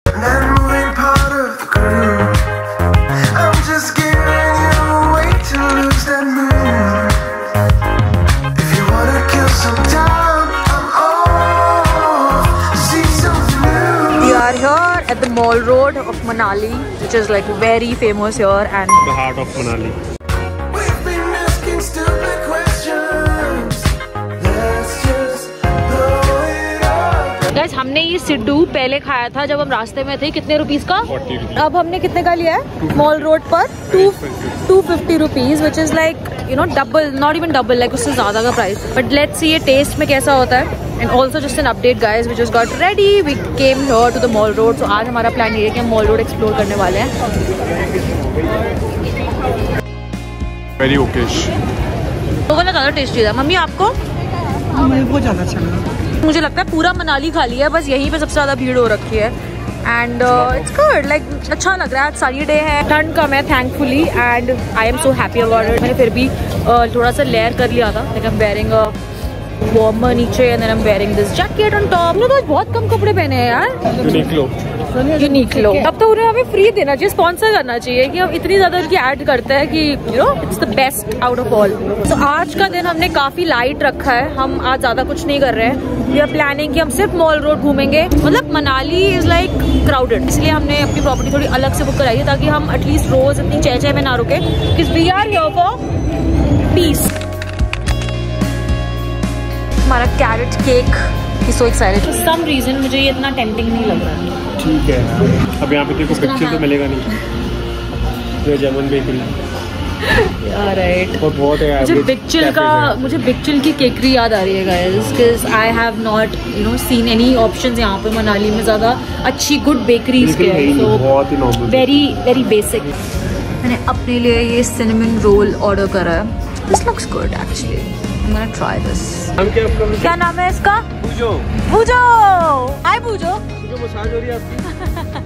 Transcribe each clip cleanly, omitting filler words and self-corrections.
At the Mall Road of Manali, which is like very famous here and the heart of Manali. We've been asking stupid questions. Let's just blow it up. Guys, हमने ये सिड्डू पहले खाया था जब हम रास्ते में थे। कितने रुपीस का? 40 रुपीस। अब हमने कितने का लिया है? मॉल रोड पर 250 rupees, which is like you know double, not even double, like उससे ज्यादा का प्राइस। But let's see ये टेस्ट में कैसा होता है। And also just an update guys, we just got ready, we came here to the Mall Road, so आज हमारा प्लान ये है कि हम Mall Road एक्सप्लोर करने वाले हैं। Very okayish। लोगों ने ज़्यादा टेस्टी था। मम्मी आपको? मुझे बहुत ज़्यादा अच्छा लगा। मुझे लगता है पूरा मनाली खाली है, बस यहीं पे सबसे ज़्यादा भीड़ हो रखी है। एंड इट्स गुड, लाइक अच्छा लग रहा है। आज सनी डे है, ठंड कम है thankfully, and I am so happy about it. मैंने फिर भी थोड़ा सा लेयर कर लिया था, like I am wearing a warmer नीचे and then I am wearing this jacket on top. हमने तो बहुत कम कपड़े पहने हैं यार। यूनिक लो। अब तो उन्हें हमें फ्री देना चाहिए, स्पॉन्सर करना चाहिए कि हम इतनी ज्यादा उनकी ऐड करते हैं कि you know it's the best out of all. तो आज का दिन हमने काफी लाइट रखा है, हम आज ज्यादा कुछ नहीं कर रहे हैं। वी आर प्लानिंग कि हम सिर्फ मॉल रोड घूमेंगे। मतलब मनाली इज लाइक क्राउडेड, इसलिए हमने अपनी प्रॉपर्टी थोड़ी अलग से बुक कराई है ताकि हम एटलीस्ट रोज इतनी चह में ना रुके, because we are here for peace. हमारा carrot cake is so excited. For some reason मुझे ये इतना टेम्पटिंग नहीं लग रहा है। ठीक है, अब यहाँ पे तेरे को बिगचिल तो मिलेगा नहीं, ये जर्मन बेकरी राइट। और बहुत है। मुझे बिगचिल की केकरी याद आ रही है guys, because I have not you know seen any options यहाँ पे मनाली में ज़्यादा अच्छी गुड बेकरीज के, सो बहुत ही नॉर्मल, वेरी बेसिक। मैंने अपने लिए ये सिनेमन रोल ऑर्डर करा है। This looks good actually, I'm gonna try this. क्या नाम है इसका? बूजो। बूजो, हाय बूजो। बूजो मसाज हो रही है आपकी?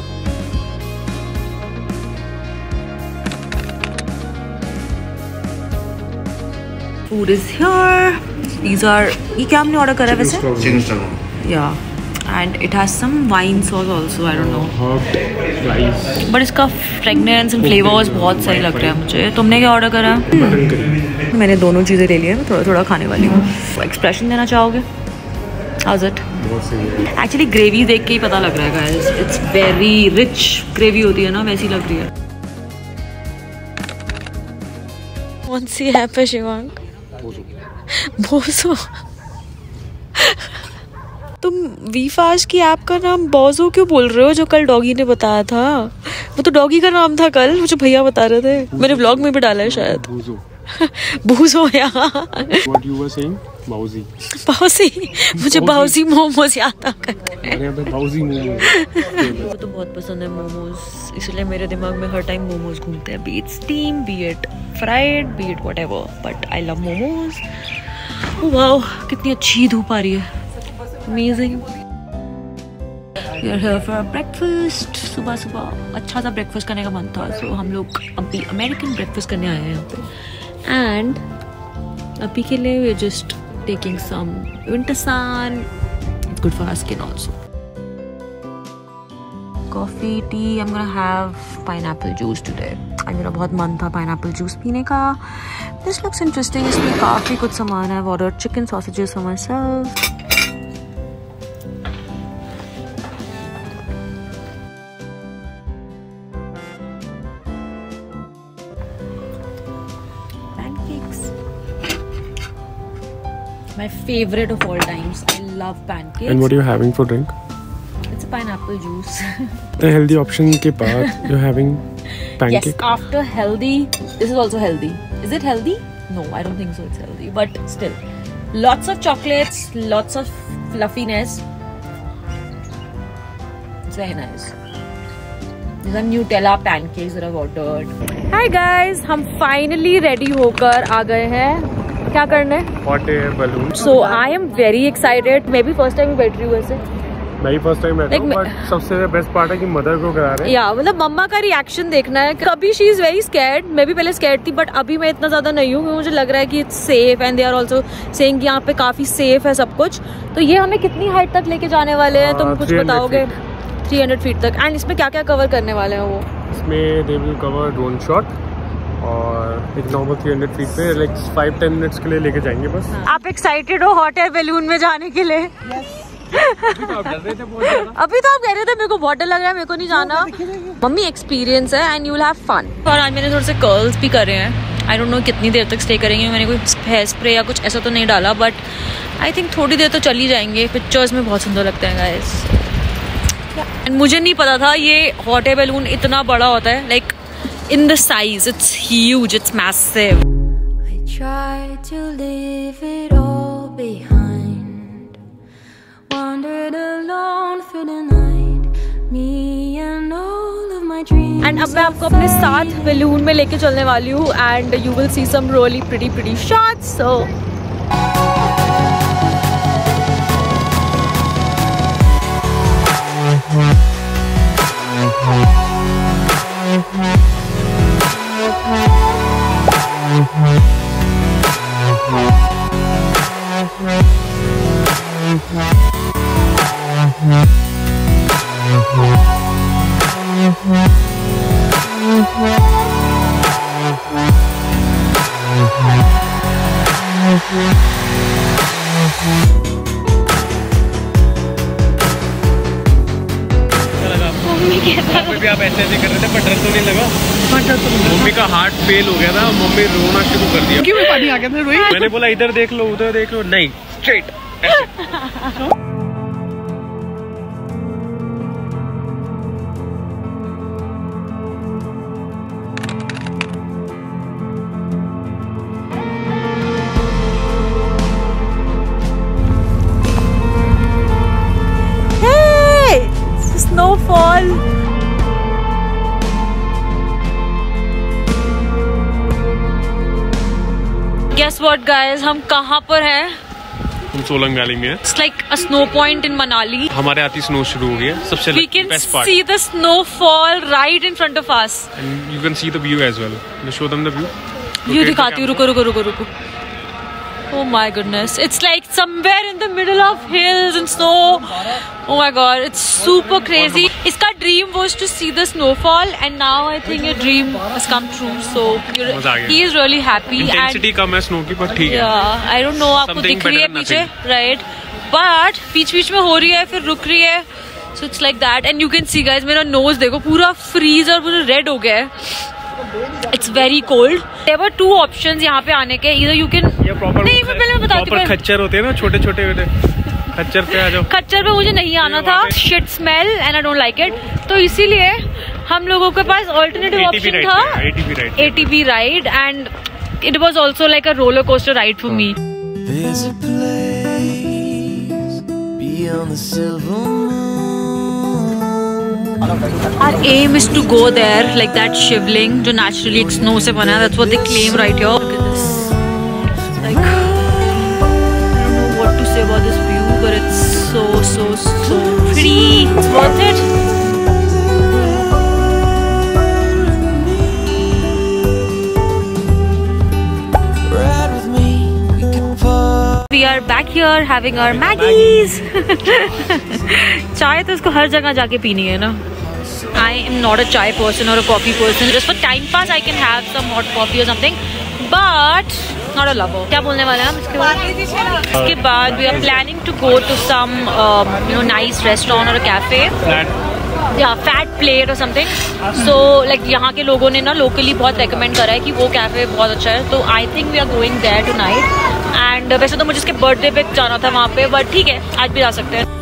Food is here. These are, ये क्या हमने ऑर्डर करा है वैसे? Chicken stock. Yeah. And it has some wine sauce also, I don't know. But इसका fragrance and flavors बहुत सही लग रहा है मुझे। तुमने क्या ऑर्डर करा? मैंने दोनों चीज़ें ले ली हैं, थोड़ा थोड़ा खाने वाली हूँ। एक्सप्रेशन देना चाहोगे? How's it? Actually ग्रेवी देख के ही पता लग रहा है guys. It's very rich gravy होती है ना, वैसी लग रही है। कौन सी ऐप है शिवांग? बोसो। तुम वीफास्ट की ऐप का नाम बोजो क्यों बोल रहे हो, जो कल डॉगी ने बताया था? वो तो डॉगी का नाम था कल, मुझे भैया बता रहे थे। मैंने व्लॉग में भी डाला है शायद। बूजो यार। What you were saying? बाउजी। बाउजी, मुझे बाउजी मोमोज याद आ गए। बाउजी मोमोज मुझे तो बहुत पसंद है मोमोज, इसलिए मेरे दिमाग में हर टाइम मोमोज घूमते हैं, be it steam, be it fried, be it whatever, but I love momos. Wow, कितनी अच्छी धूप आ रही है, amazing. We are here for a breakfast. सुबह सुबह अच्छा सा ब्रेकफास्ट करने का मन था, सो हम लोग अभी अमेरिकन ब्रेकफास्ट करने आए हैं यहाँ पे। एंड अभी के लिए we are just taking some winter sun. It's good for our skin also. Coffee, tea. I'm gonna have pineapple juice today. आज मेरा बहुत मन था pineapple juice पीने का। This looks interesting. इसमें काफ़ी कुछ सामान है। I've ordered chicken sausages for myself. My favorite of all times. I love pancakes. And what are you having for drink? It's a pineapple juice. The healthy option के बाद you're having pancake. Yes, after healthy, this is also healthy. Is it healthy? No, I don't think so. It's healthy, but still, lots of chocolates, lots of fluffiness. It's very nice. These are Nutella pancakes that I've ordered. Hi guys, हम finally ready होकर आ गए हैं। क्या करना है? Hot air balloon. So I am very excited. मैं भी first time बैठ रही हूँ वैसे। मैं ही फर्स्ट टाइम बैठा हूँ, बट सबसे बेस्ट पार्ट है कि मदर को करा रहे हैं। या मतलब मम्मा का रिएक्शन देखना है। कभी शी इज वेरी स्कैर्ड, मैं भी पहले स्कैर्ड थी, बट अभी मैं इतना ज्यादा नहीं हूँ, मुझे लग रहा है कि it's safe and they are also saying यहाँ पे काफी सेफ है सब कुछ। तो ये हमें कितनी हाइट तक लेके जाने वाले हैं तुम कुछ बताओगे? 300 फीट तक। एंड इसमें क्या क्या कवर करने वाले हैं वो? इसमें they will cover drone shot और एक नॉर्मल 300 फीट पे लाइक 5-10 मिनट्स के लिए लेके जाएंगे बस। आप एक्साइटेड हो हॉट एयर बैलून में जाने के लिए? अभी तो आप डर रहे थे बहुत ज़्यादा। अभी तो आप कह रहे थे मेरे को बहुत डर लग रहा है, मेरे को नहीं जाना। मम्मी एक्सपीरियंस है and you will have fun. और आज मैंने थोड़े से कर्ल्स भी करे हैं। आई डोंट नो कितनी देर तक स्टे करेंगे, मैंने कोई हेयर स्प्रे या कुछ ऐसा तो नहीं डाला, बट आई थिंक थोड़ी देर तो चली जाएंगे। पिक्चर्स में बहुत सुंदर लगते हैं गाइस। एंड मुझे नहीं पता था ये हॉट एयर बैलून इतना बड़ा होता है, like in the size it's huge, it's massive. I tried to leave it all behind, wandered alone through the night, me and all of my dreams. And अब मैं आपको अपने साथ बैलून में लेके चलने वाली हूँ and you will see some really pretty shots. So भी आप ऐसे कर रहे थे पर डर तो नहीं लगा? मम्मी का हार्ट फेल हो गया था, मम्मी रोना शुरू कर दिया। क्यों पानी आ गया था रोई? मैंने बोला इधर देख लो उधर देख लो, नहीं स्ट्रेट ऐसे। स्नोफॉल। Guess what guys, हम कहाँ पर हैं? हम सोलंग वैली में हैं। It's like a snow point in Manali. हमारे आती स्नो शुरू हो गई है। सबसे We can best part. see the snowfall right in front of us. And you can see the view as well. Let's show them the view. View दिखाती हूँ, रुको। Oh my goodness, it's like somewhere in the middle of hills and snow. Oh my god, it's super crazy. इसका dream was to see the snowfall and now I think your dream has come true. So he is really happy. Intensity कम है snow की पर ठीक है। Yeah, I don't know आपको दिख रही है पीछे, right? But बीच में हो रही है फिर रुक रही है. So it's like that and you can see guys, मेरा nose देखो पूरा freeze और पूरा red हो गया है. It's very cold. There were two options यहाँ पे आने के. Either you can नहीं, मैं पहले बताती हूँ. खच्चर होते हैं ना छोटे खच्चर पे आ जाओ. खच्चर पे मुझे नहीं आना था. Shit smell and I don't like it. तो इसीलिए हम लोगों के पास alternative option था ATV ride and it was also like a roller coaster ride for me. There's a place beyond the silver moon. Our aim is to go there, like that shivling जो naturally snow से बना है. That's what they claim right here. Look at this. Like I don't know what to say about this view, but it's so pretty. It's worth it. Ride with me, we can fall. We are back here having our Maggies. चाय तो इसको हर जगह जाके पीनी है ना. I am not a chai person or a coffee person. Just for time pass, I can have some hot coffee or something, but not a lover. क्या बोलने वाले हैं हम इसके बाद? इसके बाद we are planning to go to some nice restaurant or a cafe. Yeah, fat plate or something. So like यहाँ के लोगों ने ना locally बहुत recommend करा है कि वो cafe बहुत अच्छा है. तो I think we are going there tonight. And वैसे तो मुझे इसके birthday पे जाना था वहाँ पे, but ठीक है आज भी जा सकते हैं.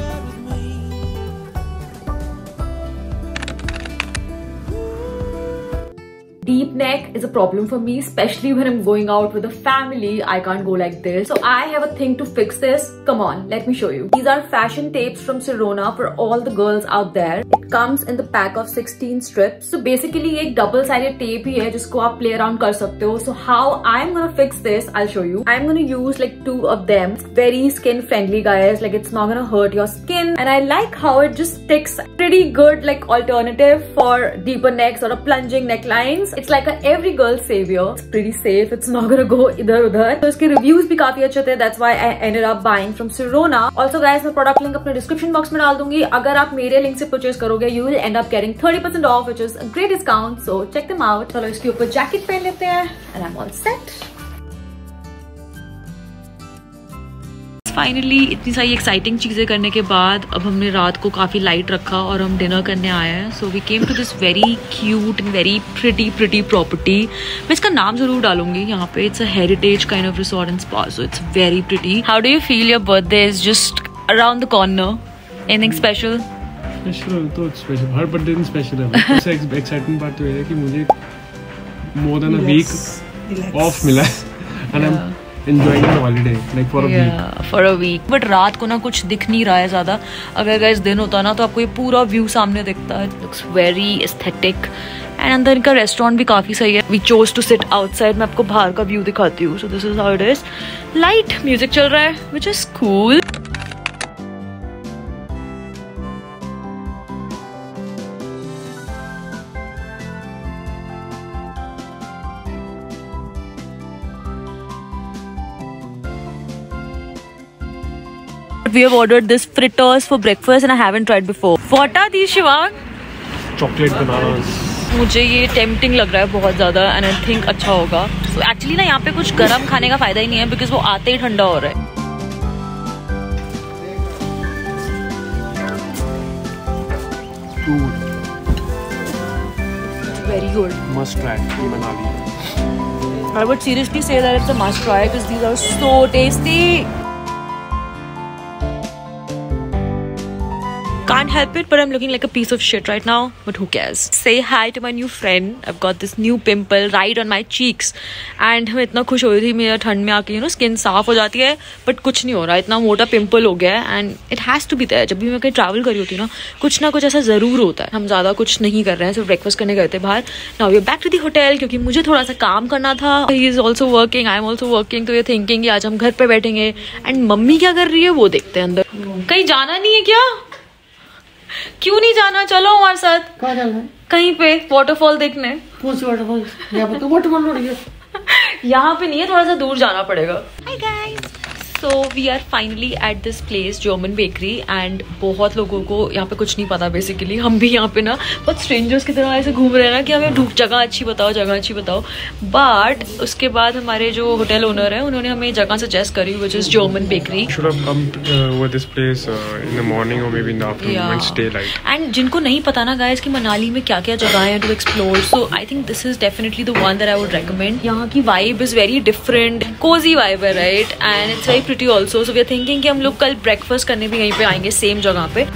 Deep neck is a problem for me, especially when I'm going out with a family. I can't go like this. So I have a thing to fix this. Come on, let me show you. These are fashion tapes from Sirona for all the girls out there. It comes in the pack of 16 strips. So basically एक double-sided tape ही है जिसको आप play around कर सकते हो. So how I'm gonna fix this, I'll show you. I'm gonna use like 2 of them. It's very skin friendly guys. Like it's not gonna hurt your skin. And I like how it just sticks. Pretty good like alternative for deeper necks or a plunging necklines. It's like every girl saviour, it's pretty safe, it's not gonna go इधर उधर। तो इसके reviews भी काफी अच्छे थे, that's why I ended up buying from Sirona. Also guys, मैं product link अपने डिस्क्रिप्शन बॉक्स में डाल दूंगी। अगर आप मेरे लिंक से परचेज करोगे, you will end up getting 30% off, which is a great discount, so check them out. चलो इसके ऊपर जैकेट पहन लेते हैं and I am all set. Finally इतनी सारी एक्साइटिंग चीज़ें करने के बाद अब हमने रात को काफ़ी लाइट रखा और हम डिनर करने आए हैं। So we came to this very cute and very pretty property. मैं इसका नाम जरूर डालूंगी यहाँ पे। It's a heritage kind of resort and spa, so it's very pretty. How do you feel? Your birthday is just around the corner. Anything special? Special तो special, हर birthday special है। सबसे एक्साइटिंग बात तो ये है कि मुझे more than a week off मिला है and I am enjoying the holiday like for a week. But रात को ना कुछ दिख नहीं रहा है ज्यादा। अगर गाइस दिन होता ना तो आपको ये पूरा व्यू सामने दिखता है। लुक्स वेरी एस्थेटिक एंड अंदर इनका रेस्टोरेंट भी काफी सही है। We chose to sit outside. मैं आपको बाहर का व्यू दिखाती हूँ। So this is how it is. Light music चल रहा है which is cool. We have ordered this fritters for breakfast and I haven't tried before. What are these, Shivang? chocolate bananas. मुझे ये टेम्पटिंग लग रहा है बहुत ज़्यादा एंड आई थिंक अच्छा होगा। So एक्चुअली ना यहाँ पे कुछ गर्म खाने का फायदा ही नहीं है बिकॉज वो आते ही ठंडा हो रहा है। Very good. Must try Manali. I would seriously say that it's a must try because these are so tasty. Can't help it, but I'm looking like a piece of shit right now. But who cares? Say hi to my new friend. I've got this new pimple right on my cheeks, and मैं इतना खुश हो रही थी मेरा ठंड में आके स्किन साफ हो जाती है, but कुछ नहीं हो रहा। इतना मोटा पिंपल हो गया है and it has to be there। जब भी मैं कहीं ट्रैवल कर रही होती ना कुछ ना कुछ ऐसा जरूर होता है। हम ज्यादा कुछ नहीं कर रहे हैं, सिर्फ ब्रेकफास्ट करने गए थे बाहर। Now we are back to the hotel क्योंकि मुझे थोड़ा सा काम करना था। He is also working, I am also working. तो ये थिंकिंग कि आज हम घर पे बैठेंगे एंड मम्मी क्या कर रही है वो देखते हैं। अंदर कहीं जाना नहीं है क्या? क्यों नहीं जाना? चलो हमारे साथ। कहाँ जाना है? कहीं पे वाटरफॉल देखने। कौन सी वाटरफॉल? यहाँ पे तो वाटरफॉल हो रही है। यहाँ पे नहीं है, थोड़ा सा दूर जाना पड़ेगा। Hi guys, so we are finally at this place German bakery and बहुत लोगों को यहाँ पे कुछ नहीं पता। बेसिकली हम भी यहाँ पे ना बहुत स्ट्रेंजर्स की तरह ऐसे घूम रहे हैं ना कि हमें जगह अच्छी बताओ, जगह अच्छी बताओ। बट उसके बाद हमारे जो होटल ओनर है उन्होंने हमें जगह सजेस्ट करी which is German bakery. Should have come over this place in the morning or maybe in the afternoon and stay light. And जिनको नहीं पता ना गाइस कि मनाली में क्या क्या जगह है to explore, so I think this is definitely the one that I would recommend. यहाँ की vibe is very different, cosy vibe है right, and it's very pretty also. So we are thinking कि हम लोग कल ब्रेकफास्ट करने भी यहीं पे आएंगे सेम जगह पे।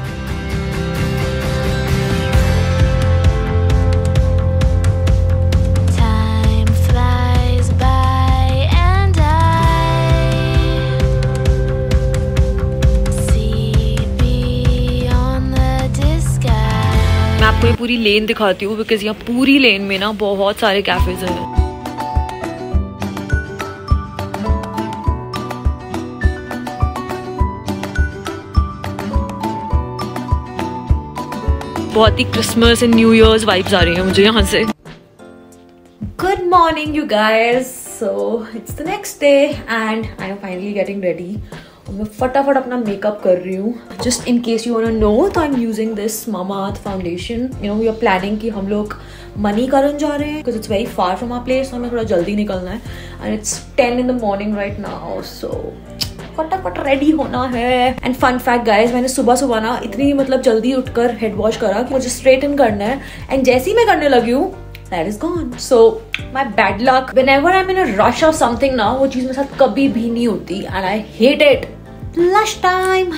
मैं आपको ये पूरी लेन दिखाती हूँ बिकॉज यहाँ पूरी लेन में ना बहुत सारे कैफेज हैं। बहुत ही Christmas and New Year's vibes आ रही हैं मुझे यहाँ से। Good morning you guys, so it's the next day and I am finally getting ready. मैं फटाफट अपना मेकअप कर रही हूँ। Just in case you want to know तो I am using this Mamaearth foundation. We are planning कि हम लोग मणिकरण जा रहे हैं because it's very far from our place, हमें थोड़ा जल्दी निकलना है and it's 10 in the morning right now. So फटाफट रेडी होना है। एंड फन फैक्ट गाइज, मैंने सुबह सुबह ना इतनी जल्दी उठकर हेड वॉश करा कि मुझे स्ट्रेटन करना है एंड जैसे ही मैं करने लगी हूँ that is gone. So my bad luck, whenever I'm in a rush or something ना, वो चीज मेरे साथ कभी भी नहीं होती and I hate it. Lunch time.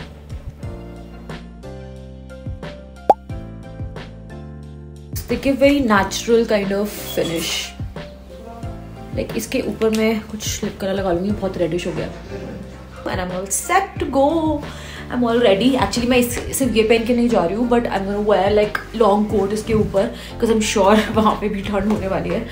They give very natural kind of finish. Like इसके ऊपर मैं कुछ लिप कलर लगा लूंगी, बहुत रेडिश हो गया। And I'm all set to go. I'm all ready. Actually मैं सिर्फ ये पहन के नहीं जा रही हूँ, but I'm gonna wear like long coat इसके ऊपर because I'm sure वहाँ पे भी ठंड होने वाली है।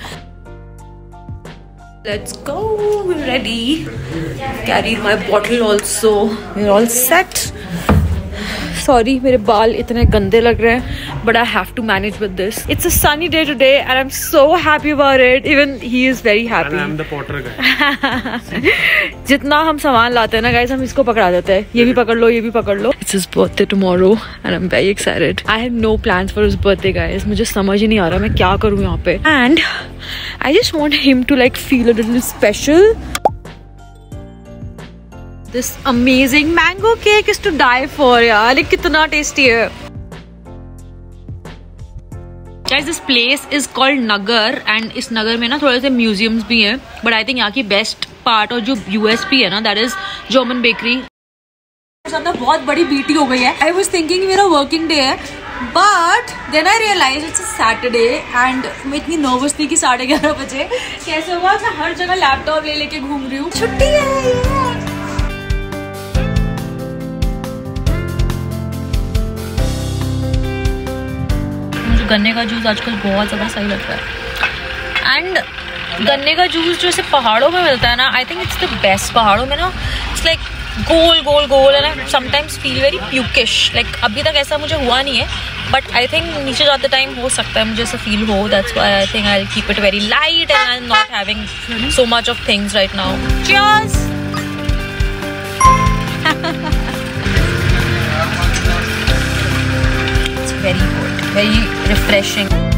Let's go. We're ready. Carried my bottle also. We're all set. Sorry मेरे बाल इतने गंदे लग रहे हैं, but I have to manage with this. It's a sunny day today and I am so happy about it. Even he is very happy. I am the potter guy. जितना हम सामान लाते हैं ना गाइस, हम इसको पकड़ा देते हैं. ये भी पकड़ लो, ये भी पकड़ लो. It's his birthday tomorrow and I am very excited. I have no plans for his birthday guys. मुझे समझ ही नहीं आ रहा मैं क्या करूँ यहाँ पे. And I just want him to like feel a little special. This amazing mango cake is to die for यार. ये कितना टेस्टी है. Guys, this place is called Nagar and इस नगर में ना थोड़े से म्यूजियम्स भी हैं. बट आई थिंक यहाँ की बेस्ट पार्ट और जो USP है ना, दैट इज जर्मन बेकरी. बहुत बड़ी बीटी हो गई है. आई वॉज थिंकिंग मेरा वर्किंग डे है, but then I realise it's a Saturday and मैं इतनी नर्वस थी कि 11:30 बजे कैसे हुआ. मैं हर जगह लैपटॉप ले लेके घूम रही हूँ. छुट्टी है. गन्ने का जूस आजकल बहुत ज़्यादा सही लगता है. एंड गन्ने का जूस जो ऐसे पहाड़ों में मिलता है ना, I think it's the best. पहाड़ों में ना इट्स लाइक गोल गोल गोल and I sometimes feel very pukish. Like अभी तक ऐसा मुझे हुआ नहीं है, बट आई थिंक नीचे जाते टाइम हो सकता है मुझे ऐसा फील हो. That's why I think I will keep it very light and I am not having so much of things right now. Cheers. It's very good, very refreshing.